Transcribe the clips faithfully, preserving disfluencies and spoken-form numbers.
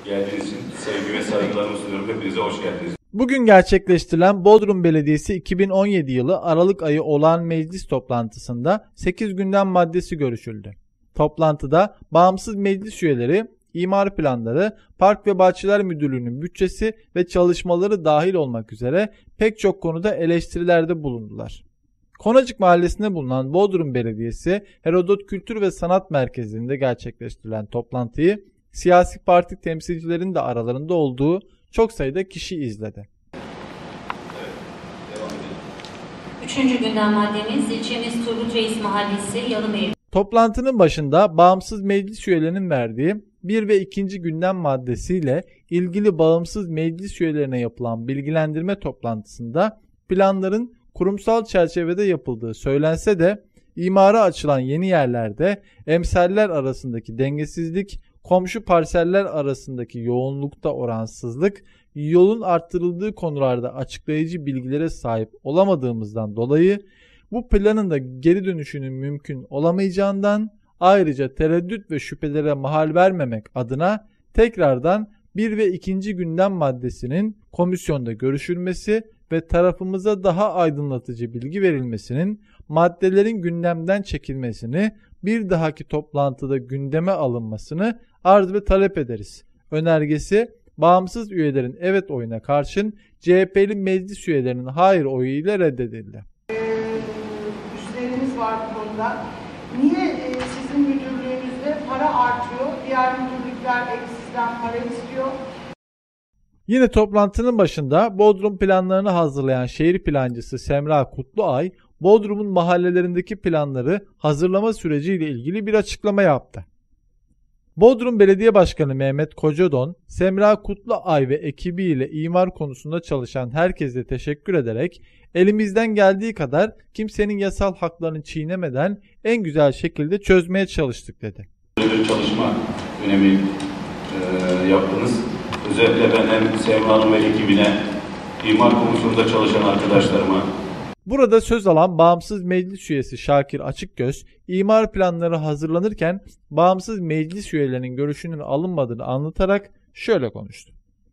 Geldiğiniz için sevgi ve saygılarımı sunuyorum. Hepinize hoş geldiniz. Bugün gerçekleştirilen Bodrum Belediyesi iki bin on yedi yılı Aralık ayı olağan meclis toplantısında sekiz gündem maddesi görüşüldü. Toplantıda bağımsız meclis üyeleri, imar planları, Park ve Bahçeler Müdürlüğü'nün bütçesi ve çalışmaları dahil olmak üzere pek çok konuda eleştirilerde bulundular. Konacık Mahallesi'nde bulunan Bodrum Belediyesi Herodot Kültür ve Sanat Merkezi'nde gerçekleştirilen toplantıyı siyasi parti temsilcilerinin de aralarında olduğu çok sayıda kişi izledi. Üçüncü gündem maddemiz ilçemiz Turgut Reis Mahallesi Yalımevcut. Toplantının başında bağımsız meclis üyelerinin verdiği bir ve ikinci gündem maddesiyle ilgili bağımsız meclis üyelerine yapılan bilgilendirme toplantısında planların kurumsal çerçevede yapıldığı söylense de imara açılan yeni yerlerde emsaller arasındaki dengesizlik, komşu parseller arasındaki yoğunlukta oransızlık, yolun arttırıldığı konularda açıklayıcı bilgilere sahip olamadığımızdan dolayı bu planın da geri dönüşünün mümkün olamayacağından, ayrıca tereddüt ve şüphelere mahal vermemek adına tekrardan bir ve ikinci gündem maddesinin komisyonda görüşülmesi ve tarafımıza daha aydınlatıcı bilgi verilmesinin, maddelerin gündemden çekilmesini, bir dahaki toplantıda gündeme alınmasını arz ve talep ederiz. Önergesi bağımsız üyelerin evet oyuna karşın C H P'li meclis üyelerinin hayır oyu ile reddedildi. Güçlerimiz var bu konuda. Niye e, sizin müdürlüğünüzde para artıyor, diğer müdürlükler eksizden para istiyor? Yine toplantının başında Bodrum planlarını hazırlayan şehir plancısı Semra Kutluay, Bodrum'un mahallelerindeki planları hazırlama süreciyle ilgili bir açıklama yaptı. Bodrum Belediye Başkanı Mehmet Kocadon, Semra Kutluay ve ekibiyle imar konusunda çalışan herkese teşekkür ederek elimizden geldiği kadar kimsenin yasal haklarını çiğnemeden en güzel şekilde çözmeye çalıştık dedi. Böyle bir çalışma önemi e, yaptınız. Özellikle ben hem Semra Hanım ve ekibine, imar komisyonunda çalışan arkadaşlarıma. Burada söz alan bağımsız meclis üyesi Şakir Açıkgöz, imar planları hazırlanırken bağımsız meclis üyelerinin görüşünün alınmadığını anlatarak şöyle konuştu.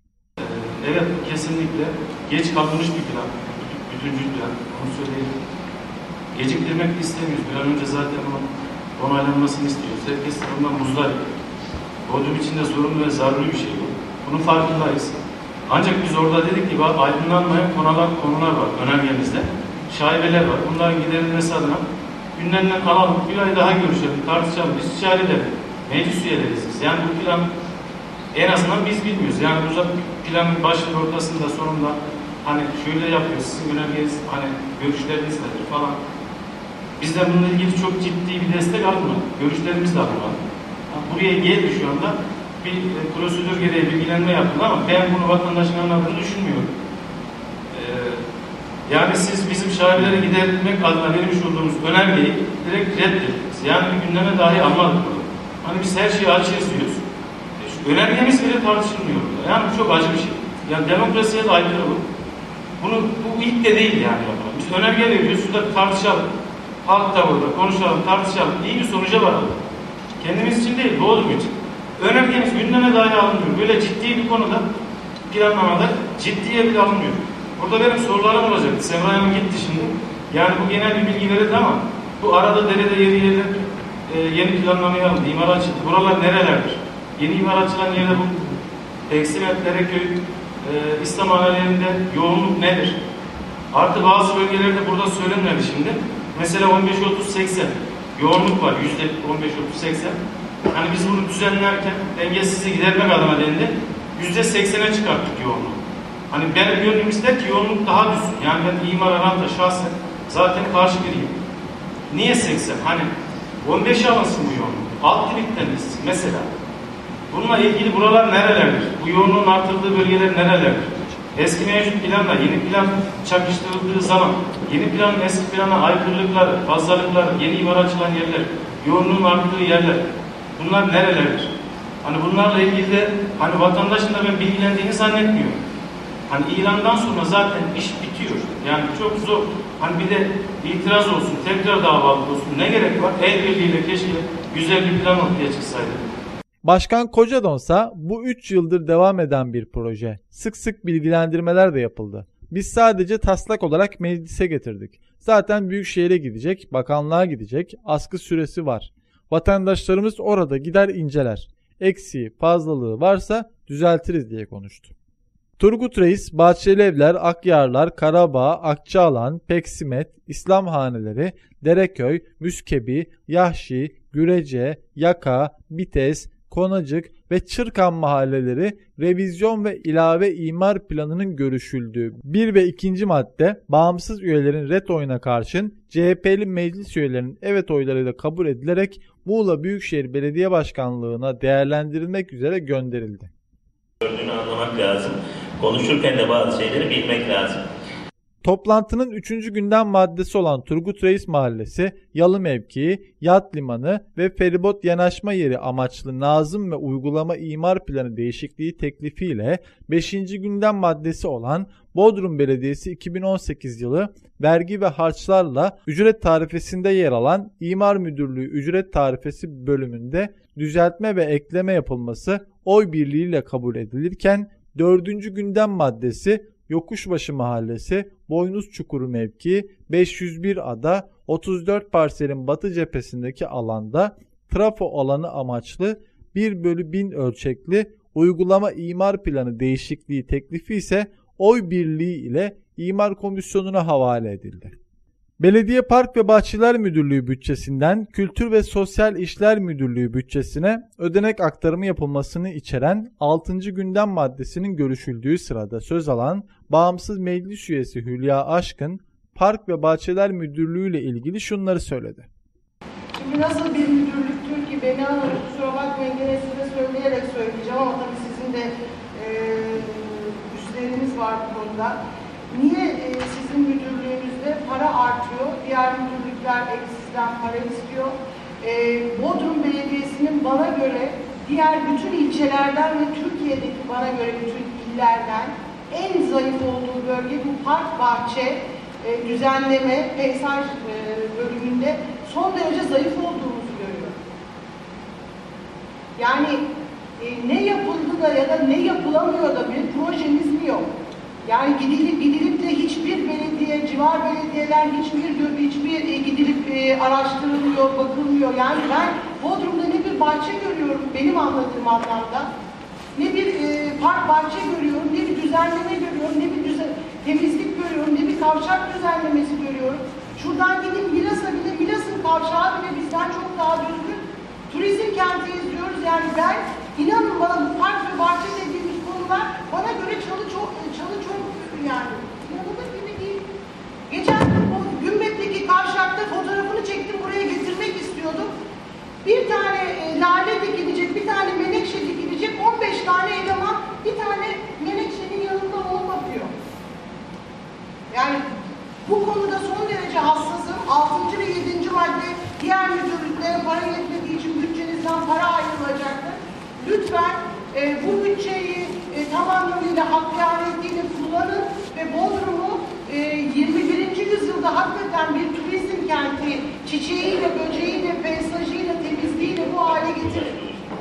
Evet, kesinlikle geç kalmış bir plan, bütüncül plan, onu söyleyeyim. Geciktirmek istemiyoruz, bir an önce zaten onun onaylanmasını istiyoruz. Herkes ondan muzdarip. Bodrum içinde sorumlu ve zaruri bir şey bu. Bunun farkındayız. Ancak biz orada dedik ki aydınlanmayan konular, konular var önergemizde. Şaibeler var. Bunların giderilmesi adına gündemden alalım, bir ay daha görüşelim, tartışalım, istişare edelim. Meclis üyeleriz biz. Yani bu plan en azından biz bilmiyoruz. Yani bu planın başında, ortasında, sonunda hani şöyle yapıyoruz, sizin önergeniz, hani görüşleriniz nedir falan. Bizden bununla ilgili çok ciddi bir destek alınmadı. Görüşlerimiz de alınmadı. Yani buraya geldi şu anda. Bir e, prosedür gereği bilgilenme yapıldı ama ben bunu vatandaşın anladığını düşünmüyorum. Ee, yani siz bizim şaibelere giderilmek adına vermiş olduğumuz önergeyi direkt reddettiniz. Yani bir gündeme dahi almadık bunu. Hani biz her şeyi açığız diyoruz. E, şu önergemiz bile tartışılmıyor. Yani bu çok acı bir şey. Yani demokrasiye de aykırı bu. Bunu, bu ilk de değil yani. Biz önerge veriyoruz, şurada tartışalım. Halk da burada konuşalım, tartışalım. İyi bir sonuca varalım. Kendimiz için değil, Bodrum için. Önergemiz gündeme dahi alınmıyor. Böyle ciddi bir konuda planlamada ciddiye bile alınmıyor. Burada benim sorularım olacaktı. Semra Hanım gitti şimdi. Yani bu genel bir bilgi verildi ama bu arada derede yeri yerler e, yeni planlamaya alındı. İmar açıldı. Buralar nerelerdir? Yeni imar açılan yerde bu Eksimet, Dereköy, e, İslam hanelerinde yoğunluk nedir? Artı bazı bölgelerde burada söylenmedi şimdi. Mesela on beş otuz seksen yoğunluk var. yüzde on beş otuz seksen. Hani biz bunu düzenlerken dengesizliği gidermek adına dendi. yüzde seksene çıkarttık yoğunluğu. Hani benim gönlüm ister ki yoğunluk daha düşsün. Yani ben imar aramda şahsen zaten karşı biriyim. Niye seksen? Hani on beşe alınsın bu yoğunluk. Alt limitten gitsin mesela. Bununla ilgili buralar nerelerdir? Bu yoğunluğun artırıldığı bölgeler nerelerdir? Eski mevcut planla yeni plan çakıştırıldığı zaman yeni planın eski plana aykırılıkları, fazlalıkları, yeni imar açılan yerler, yoğunluğun arttığı yerler, bunlar nerelerdir? Hani bunlarla ilgili de hani vatandaşın da ben bilgilendiğini zannetmiyorum. Hani ilandan sonra zaten iş bitiyor. Yani çok zor. Hani bir de itiraz olsun, tekrar davalık olsun. Ne gerek var? El birliğiyle keşke güzel bir plan ortaya çıksaydı. Başkan Kocadon'sa bu üç yıldır devam eden bir proje. Sık sık bilgilendirmeler de yapıldı. Biz sadece taslak olarak meclise getirdik. Zaten Büyükşehir'e gidecek, bakanlığa gidecek, askı süresi var. Vatandaşlarımız orada gider inceler. Eksiği, fazlalığı varsa düzeltiriz diye konuştu. Turgut Reis, Bahçelievler, Akyarlar, Karabağ, Akçaalan, Peksimet, İslam Haneleri, Dereköy, Müskebi, Yahşi, Gürece, Yaka, Bites, Konacık ve Çırkan mahalleleri revizyon ve ilave imar planının görüşüldüğü bir ve ikinci madde bağımsız üyelerin ret oyuna karşın C H P'li meclis üyelerinin evet oylarıyla kabul edilerek Muğla Büyükşehir Belediye Başkanlığı'na değerlendirilmek üzere gönderildi. Gördüğünü anlamak lazım. Konuşurken de bazı şeyleri bilmek lazım. Toplantının üçüncü gündem maddesi olan Turgut Reis Mahallesi, yalı mevkii, yat limanı ve feribot yanaşma yeri amaçlı nazım ve uygulama imar planı değişikliği teklifiyle beşinci gündem maddesi olan Bodrum Belediyesi iki bin on sekiz yılı vergi ve harçlarla ücret tarifesinde yer alan İmar Müdürlüğü ücret tarifesi bölümünde düzeltme ve ekleme yapılması oy birliğiyle kabul edilirken dördüncü gündem maddesi Yokuşbaşı Mahallesi, Boynuzçukuru mevkii, beş yüz bir ada, otuz dört parselin batı cephesindeki alanda trafo alanı amaçlı bir bölü bin ölçekli uygulama imar planı değişikliği teklifi ise oy birliği ile İmar Komisyonu'na havale edildi. Belediye Park ve Bahçeler Müdürlüğü bütçesinden Kültür ve Sosyal İşler Müdürlüğü bütçesine ödenek aktarımı yapılmasını içeren altıncı gündem maddesinin görüşüldüğü sırada söz alan bağımsız meclis üyesi Hülya Aşkın, Park ve Bahçeler Müdürlüğü ile ilgili şunları söyledi. Şimdi nasıl bir müdürlüktür ki beni alır, kusura bakmayın gene size söyleyerek söyleyeceğim ama tabii sizin de e, üstleriniz var bu konuda. Niye e, sizin müdürlüğünüzde para artıyor, diğer müdürlükler eksizden para istiyor? E, Bodrum Belediyesi'nin bana göre diğer bütün ilçelerden ve Türkiye'deki bana göre bütün illerden en zayıf olduğu bölge bu park bahçe e, düzenleme, peyzaj e, bölümünde son derece zayıf olduğumuzu görüyorum. Yani e, ne yapıldı da ya da ne yapılamıyor da bir projemiz mi yok? Yani gidilip gidilip de hiçbir belediye, civar belediyeler hiçbir hiçbir e, gidilip e, araştırılmıyor, bakılmıyor. Yani ben Bodrum'da ne bir bahçe görüyorum benim anladığım anlamda, ne bir e, park bahçe görüyorum, ne bir düzenleme görüyorum, ne bir düzen, temizlik görüyorum, ne bir kavşak düzenlemesi görüyorum. Şuradan gidip Milas'a bile, Milas'ın kavşağı bile bizden çok daha düzgün. Turizm kenti izliyoruz. Yani ben inanın bana bu park ve bahçe dediğimiz konular bana göre çalı çok çalı çok yani. İnanılır gibi değil. Geçen gün o Gümbet'teki kavşakta fotoğrafını çektim, buraya getirmek istiyordum. Bir tane e, lale dikilecek, bir tane menekşe dikilecek, on beş tane eleman bir tane menekşenin yanında onu bakıyor. Yani bu konuda son derece hassasım. Altıncı ve yedinci madde diğer müdürlüklere para yetmediği için bütçenizden para ayrılacaktır. Lütfen e, bu bütçeyi e, tamamıyla hakkaniyetiyle kullanın ve Bodrum'u e, yirmi birinci yüzyılda hakikaten bir turizm kenti çiçeğiyle, böceğiyle, peyzajıyla, temizliğiyle bu hale getirin.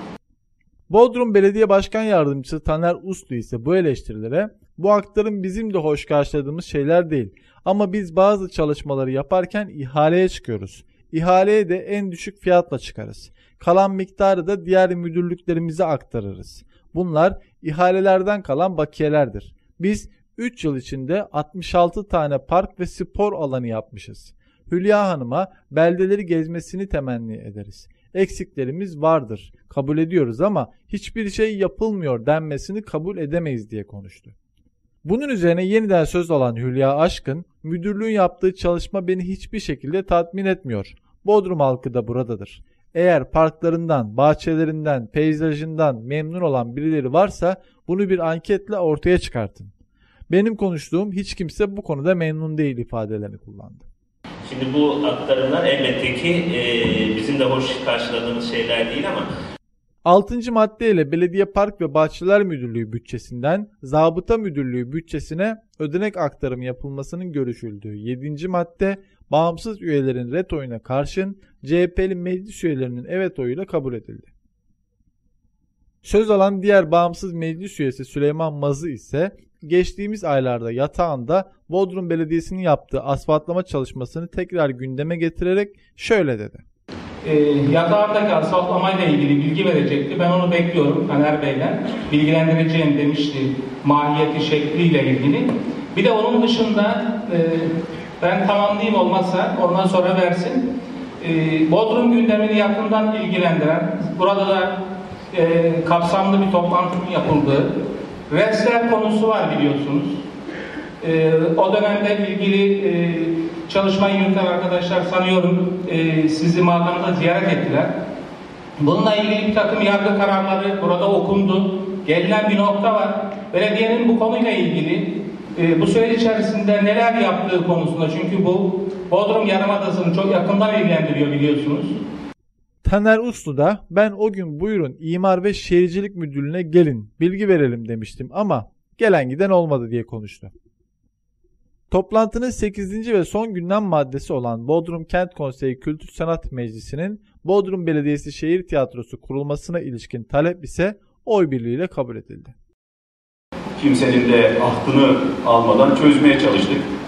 Bodrum Belediye Başkan Yardımcısı Taner Uslu ise bu eleştirilere bu aktarım bizim de hoş karşıladığımız şeyler değil. Ama biz bazı çalışmaları yaparken ihaleye çıkıyoruz. İhaleye de en düşük fiyatla çıkarız. Kalan miktarı da diğer müdürlüklerimize aktarırız. Bunlar ihalelerden kalan bakiyelerdir. Biz üç yıl içinde altmış altı tane park ve spor alanı yapmışız. Hülya Hanım'a beldeleri gezmesini temenni ederiz. Eksiklerimiz vardır, kabul ediyoruz ama hiçbir şey yapılmıyor denmesini kabul edemeyiz diye konuştu. Bunun üzerine yeniden söz alan Hülya Aşkın, müdürlüğün yaptığı çalışma beni hiçbir şekilde tatmin etmiyor. Bodrum halkı da buradadır. Eğer parklarından, bahçelerinden, peyzajından memnun olan birileri varsa bunu bir anketle ortaya çıkartın. Benim konuştuğum hiç kimse bu konuda memnun değil ifadelerini kullandı. Şimdi bu aktarımlar elbette ki e, bizim de hoş karşıladığımız şeyler değil ama altıncı madde ile Belediye Park ve Bahçeler Müdürlüğü bütçesinden Zabıta Müdürlüğü bütçesine ödenek aktarımı yapılmasının görüşüldüğü yedinci madde bağımsız üyelerin ret oyuna karşın C H P'li meclis üyelerinin evet oyuyla kabul edildi. Söz alan diğer bağımsız meclis üyesi Süleyman Mazı ise geçtiğimiz aylarda yatağında Bodrum Belediyesi'nin yaptığı asfaltlama çalışmasını tekrar gündeme getirerek şöyle dedi. E, yatağındaki asfaltlamayla ilgili bilgi verecekti. Ben onu bekliyorum Taner Bey'den. Bilgilendireceğim demişti mahiyeti şekliyle ilgili. Bir de onun dışında e, ben tamamlayayım olmazsa ondan sonra versin. E, Bodrum gündemini yakından ilgilendiren, burada da e, kapsamlı bir toplantının yapıldığı restler konusu var biliyorsunuz. E, o dönemde ilgili e, çalışmayı yürüten arkadaşlar sanıyorum e, sizi makamda ziyaret ettiler. Bununla ilgili bir takım yargı kararları burada okundu. Gelinen bir nokta var. Belediyenin bu konuyla ilgili e, bu süreç içerisinde neler yaptığı konusunda, çünkü bu Bodrum Yarımadası'nı çok yakından ilgilendiriyor biliyorsunuz. Taner Uslu da ben o gün buyurun İmar ve Şehircilik Müdürlüğü'ne gelin bilgi verelim demiştim ama gelen giden olmadı diye konuştu. Toplantının sekizinci ve son gündem maddesi olan Bodrum Kent Konseyi Kültür Sanat Meclisi'nin Bodrum Belediyesi Şehir Tiyatrosu kurulmasına ilişkin talep ise oy birliğiyle kabul edildi. Kimsenin de ahdını almadan çözmeye çalıştık.